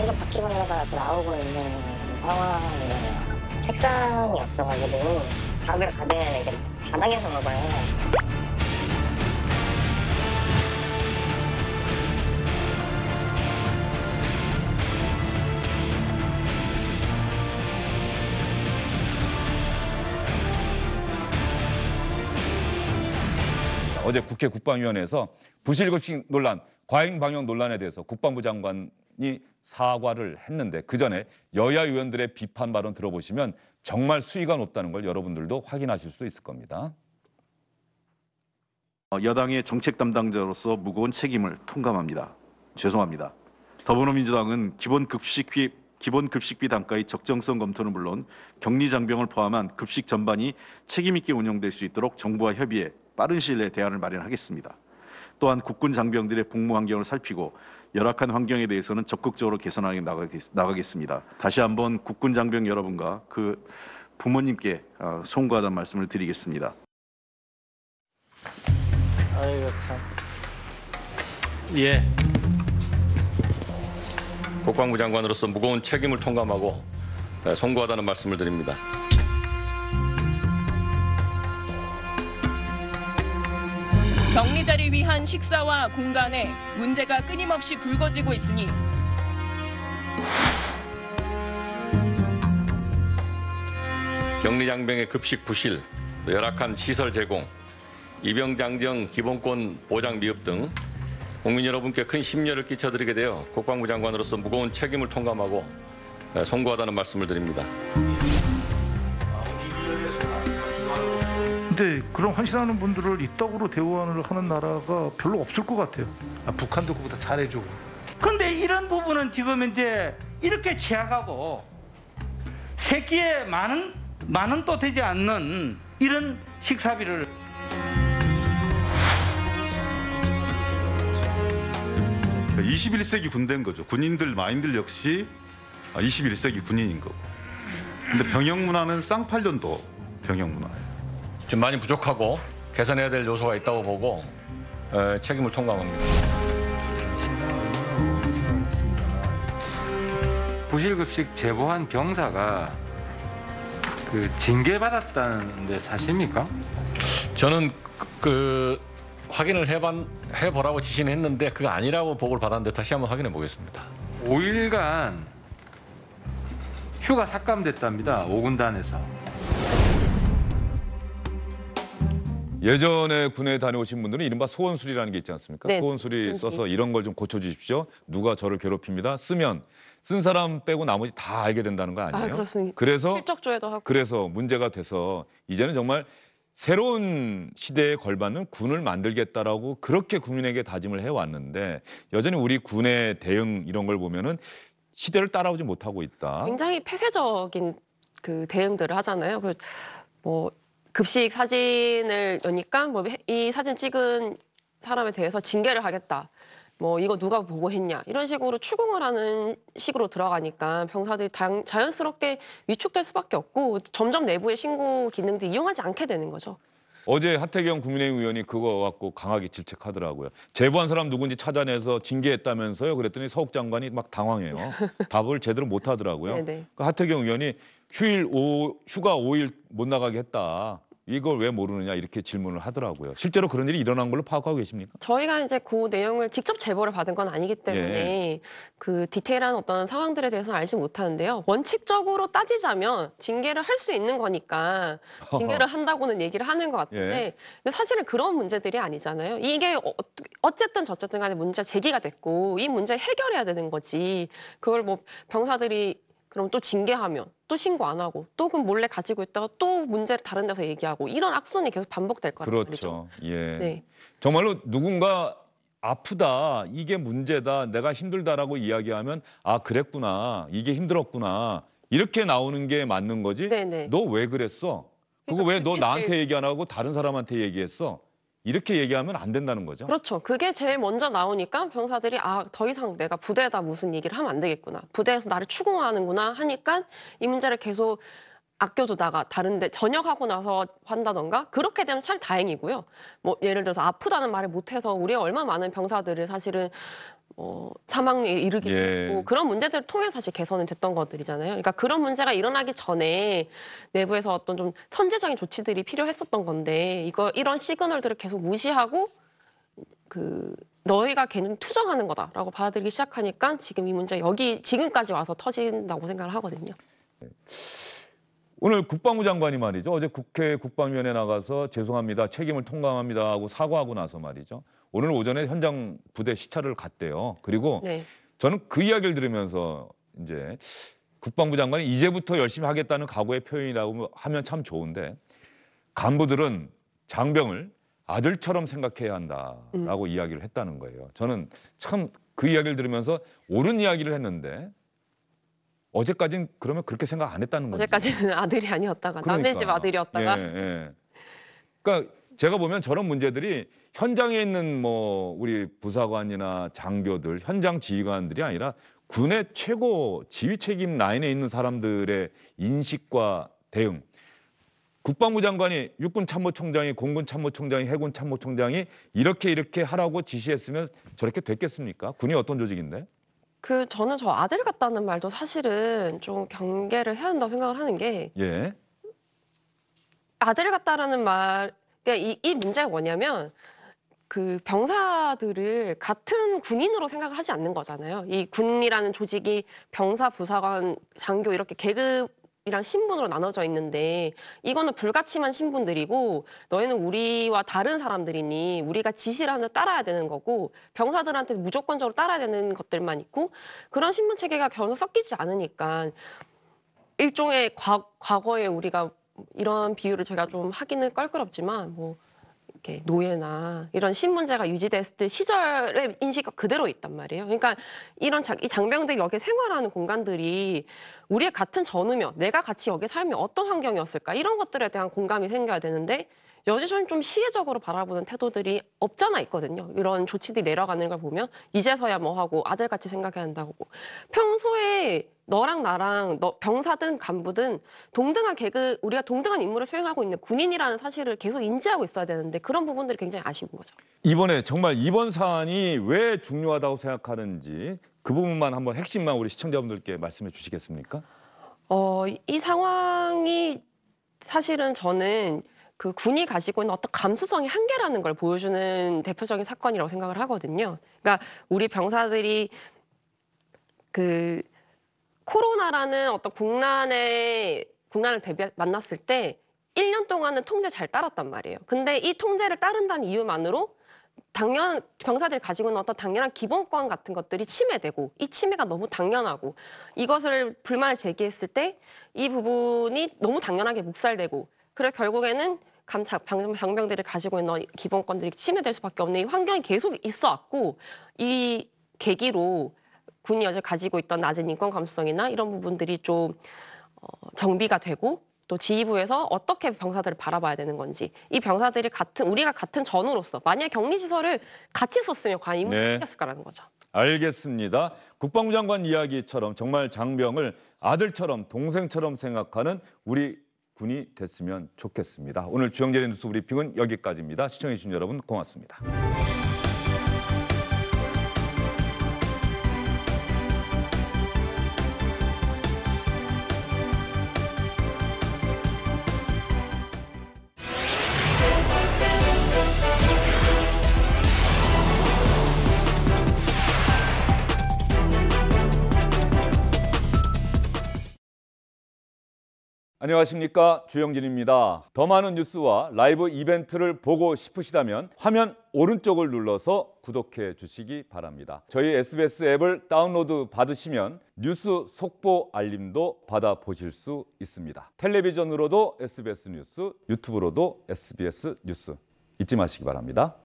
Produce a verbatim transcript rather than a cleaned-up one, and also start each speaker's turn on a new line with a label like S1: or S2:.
S1: 계속 바퀴벌레가 나오고 있는 상황이에요. 책상이 없어가지고 밥을 받으면 이제 바닥에서 먹어요.
S2: 어제 국회 국방위원회에서 부실급식 논란, 과잉 방역 논란에 대해서 국방부 장관이 사과를 했는데 그 전에 여야 의원들의 비판 발언 들어보시면 정말 수위가 높다는 걸 여러분들도 확인하실 수 있을 겁니다.
S3: 여당의 정책 담당자로서 무거운 책임을 통감합니다. 죄송합니다. 더불어민주당은 기본급식비, 기본급식비 단가의 적정성 검토는 물론 격리 장병을 포함한 급식 전반이 책임 있게 운영될 수 있도록 정부와 협의해 빠른 시일 내에 대안을 마련하겠습니다. 또한 국군 장병들의 복무 환경을 살피고 열악한 환경에 대해서는 적극적으로 개선하게 나가겠습니다. 다시 한번 국군 장병 여러분과 그 부모님께 송구하다는 말씀을 드리겠습니다.
S4: 아이고 참. 예.
S5: 국방부 장관으로서 무거운 책임을 통감하고 송구하다는 말씀을 드립니다.
S6: 격리자를 위한 식사와 공간에 문제가 끊임없이 불거지고 있으니
S5: 격리 장병의 급식 부실, 열악한 시설 제공, 입영 장정 기본권 보장 미흡 등 국민 여러분께 큰 심려를 끼쳐드리게 되어 국방부 장관으로서 무거운 책임을 통감하고 송구하다는 말씀을 드립니다.
S7: 근데 그런 헌신하는 분들을 이따구로 대우를 하는 나라가 별로 없을 것 같아요. 아, 북한도 그보다 잘해주고.
S4: 근데 이런 부분은 지금 이제 이렇게 취약하고 새끼에 많은 많은 또 되지 않는 이런 식사비를
S8: 이십일 세기 군대인 거죠. 군인들 마인들 역시 이십일 세기 군인인 거고. 근데 병역 문화는 쌍팔년도 병역 문화예요.
S5: 좀 많이 부족하고 개선해야 될 요소가 있다고 보고 에, 책임을 통감합니다.
S9: 부실급식 제보한 병사가 그 징계받았다는데 사실입니까?
S5: 저는 그, 그 확인을 해반, 해보라고 지시는 했는데 그거 아니라고 보고를 받았는데 다시 한번 확인해 보겠습니다.
S9: 오 일간 휴가 삭감됐답니다. 오 군단에서.
S2: 예전에 군에 다녀오신 분들은 이른바 소원술이라는 게 있지 않습니까?
S10: 네.
S2: 소원술이 써서 이런 걸 좀 고쳐주십시오. 누가 저를 괴롭힙니다. 쓰면 쓴 사람 빼고 나머지 다 알게 된다는 거 아니에요?
S10: 아, 그렇습니다.
S2: 그래서
S10: 실적조회도 하고.
S2: 그래서 문제가 돼서 이제는 정말 새로운 시대에 걸맞는 군을 만들겠다라고 그렇게 국민에게 다짐을 해왔는데 여전히 우리 군의 대응 이런 걸 보면은 시대를 따라오지 못하고 있다.
S10: 굉장히 폐쇄적인 그 대응들을 하잖아요. 그 뭐 급식 사진을 여니까 뭐 이 사진 찍은 사람에 대해서 징계를 하겠다. 뭐 이거 누가 보고했냐 이런 식으로 추궁을 하는 식으로 들어가니까 병사들이 당, 자연스럽게 위축될 수밖에 없고 점점 내부의 신고 기능도 이용하지 않게 되는 거죠.
S2: 어제 하태경 국민의힘 의원이 그거 갖고 강하게 질책하더라고요. 제보한 사람 누군지 찾아내서 징계했다면서요. 그랬더니 서욱 장관이 막 당황해요. 답을 제대로 못 하더라고요.
S10: 네네.
S2: 그 하태경 의원이 휴일 오, 휴가 오 일 못 나가게 했다. 이걸 왜 모르느냐 이렇게 질문을 하더라고요. 실제로 그런 일이 일어난 걸로 파악하고 계십니까?
S10: 저희가 이제 그 내용을 직접 제보를 받은 건 아니기 때문에
S2: 예.
S10: 그 디테일한 어떤 상황들에 대해서는 알지 못하는데요. 원칙적으로 따지자면 징계를 할 수 있는 거니까 징계를 한다고는 얘기를 하는 것 같은데
S2: 예.
S10: 근데 사실은 그런 문제들이 아니잖아요. 이게 어, 어쨌든 저쨌든 간에 문제가 제기가 됐고 이 문제를 해결해야 되는 거지. 그걸 뭐 병사들이 그럼 또 징계하면 또 신고 안 하고 또 그럼 몰래 가지고 있다가 또 문제를 다른 데서 얘기하고 이런 악순환이 계속 반복될 거란
S2: 그렇죠.
S10: 말이죠.
S2: 예.
S10: 네.
S2: 정말로 누군가 아프다, 이게 문제다, 내가 힘들다라고 이야기하면 아 그랬구나, 이게 힘들었구나 이렇게 나오는 게 맞는 거지.
S10: 네네.
S2: 너 왜 그랬어? 그거 왜 너 나한테 얘기 안 하고 다른 사람한테 얘기했어? 이렇게 얘기하면 안 된다는 거죠.
S10: 그렇죠. 그게 제일 먼저 나오니까 병사들이 아, 더 이상 내가 부대에다 무슨 얘기를 하면 안 되겠구나. 부대에서 나를 추궁하는구나 하니까 이 문제를 계속 아껴주다가 다른데 전역하고 나서 한다던가 그렇게 되면 참 다행이고요. 뭐 예를 들어서 아프다는 말을 못해서 우리가 얼마나 많은 병사들을 사실은 어, 사망에 이르기도
S2: 예.
S10: 했고 그런 문제들을 통해 사실 개선이 됐던 것들이잖아요. 그러니까 그런 문제가 일어나기 전에 내부에서 어떤 좀 선제적인 조치들이 필요했었던 건데 이거 이런 시그널들을 계속 무시하고 그 너희가 걔는 투정하는 거다라고 받아들이기 시작하니까 지금 이 문제가 여기 지금까지 와서 터진다고 생각을 하거든요.
S2: 오늘 국방부 장관이 말이죠. 어제 국회 국방위원회 나가서 죄송합니다. 책임을 통감합니다 하고 사과하고 나서 말이죠. 오늘 오전에 현장 부대 시찰을 갔대요. 그리고
S10: 네.
S2: 저는 그 이야기를 들으면서 이제 국방부 장관이 이제부터 열심히 하겠다는 각오의 표현이라고 하면 참 좋은데 간부들은 장병을 아들처럼 생각해야 한다라고 음. 이야기를 했다는 거예요. 저는 참 그 이야기를 들으면서 옳은 이야기를 했는데 어제까지는 그러면 그렇게 생각 안 했다는 거죠.
S10: 어제까지는 아들이 아니었다가
S2: 그러니까.
S10: 남의 집 아들이었다가.
S2: 예, 예. 그러니까 제가 보면 저런 문제들이 현장에 있는 뭐 우리 부사관이나 장교들, 현장 지휘관들이 아니라 군의 최고 지휘 책임 라인에 있는 사람들의 인식과 대응. 국방부 장관이 육군 참모총장이 공군 참모총장이 해군 참모총장이 이렇게 이렇게 하라고 지시했으면 저렇게 됐겠습니까? 군이 어떤 조직인데?
S10: 그 저는 저 아들 같다는 말도 사실은 좀 경계를 해야 한다고 생각을 하는 게
S2: 예.
S10: 아들 같다라는 말, 그러니까 이, 이 문제가 뭐냐면 그 병사들을 같은 군인으로 생각을 하지 않는 거잖아요. 이 군이라는 조직이 병사, 부사관, 장교 이렇게 계급이랑 신분으로 나눠져 있는데 이거는 불가침한 신분들이고 너희는 우리와 다른 사람들이니 우리가 지시를 하는 따라야 되는 거고 병사들한테 무조건적으로 따라야 되는 것들만 있고 그런 신분 체계가 결국 섞이지 않으니까 일종의 과, 과거에 우리가 이런 비유를 제가 좀 하기는 껄끄럽지만 뭐 이렇게 노예나 이런 신분제가 유지됐을 시절의 인식이 그대로 있단 말이에요. 그러니까 이런 자, 이 장병들이 여기 생활하는 공간들이 우리의 같은 전우면 내가 같이 여기 살면 어떤 환경이었을까 이런 것들에 대한 공감이 생겨야 되는데 여지저지 좀 시혜적으로 바라보는 태도들이 없잖아 있거든요. 이런 조치들이 내려가는 걸 보면 이제서야 뭐 하고 아들같이 생각해야 한다고. 평소에 너랑 나랑 너 병사든 간부든 동등한 계급 우리가 동등한 임무를 수행하고 있는 군인이라는 사실을 계속 인지하고 있어야 되는데 그런 부분들이 굉장히 아쉬운 거죠.
S2: 이번에 정말 이번 사안이 왜 중요하다고 생각하는지 그 부분만 한번 핵심만 우리 시청자분들께 말씀해 주시겠습니까?
S10: 어, 이 상황이 사실은 저는 그 군이 가지고 있는 어떤 감수성의 한계라는 걸 보여주는 대표적인 사건이라고 생각을 하거든요. 그러니까 우리 병사들이 그 코로나라는 어떤 국난에 국난을 대비 만났을 때 일 년 동안은 통제 잘 따랐단 말이에요. 근데 이 통제를 따른다는 이유만으로 당연 병사들이 가지고 있는 어떤 당연한 기본권 같은 것들이 침해되고 이 침해가 너무 당연하고 이것을 불만을 제기했을 때 이 부분이 너무 당연하게 묵살되고 그래 결국에는 감, 장, 장병들이 가지고 있는 기본권들이 침해될 수밖에 없는 이 환경이 계속 있어 왔고 이 계기로 군이 여전히 가지고 있던 낮은 인권 감수성이나 이런 부분들이 좀 어, 정비가 되고 또 지휘부에서 어떻게 병사들을 바라봐야 되는 건지 이 병사들이 같은 우리가 같은 전우로서 만약 격리시설을 같이 썼으면 과연 이 문제가 생겼을까라는 거죠.
S2: 알겠습니다. 국방부 장관 이야기처럼 정말 장병을 아들처럼 동생처럼 생각하는 우리 군이 됐으면 좋겠습니다. 오늘 주영진의 뉴스 브리핑은 여기까지입니다. 시청해 주신 여러분 고맙습니다. 안녕하십니까, 주영진입니다. 더 많은 뉴스와 라이브 이벤트를 보고 싶으시다면 화면 오른쪽을 눌러서 구독해 주시기 바랍니다. 저희 에스비에스 앱을 다운로드 받으시면 뉴스 속보 알림도 받아보실 수 있습니다. 텔레비전으로도 에스비에스 뉴스, 유튜브로도 에스비에스 뉴스 잊지 마시기 바랍니다.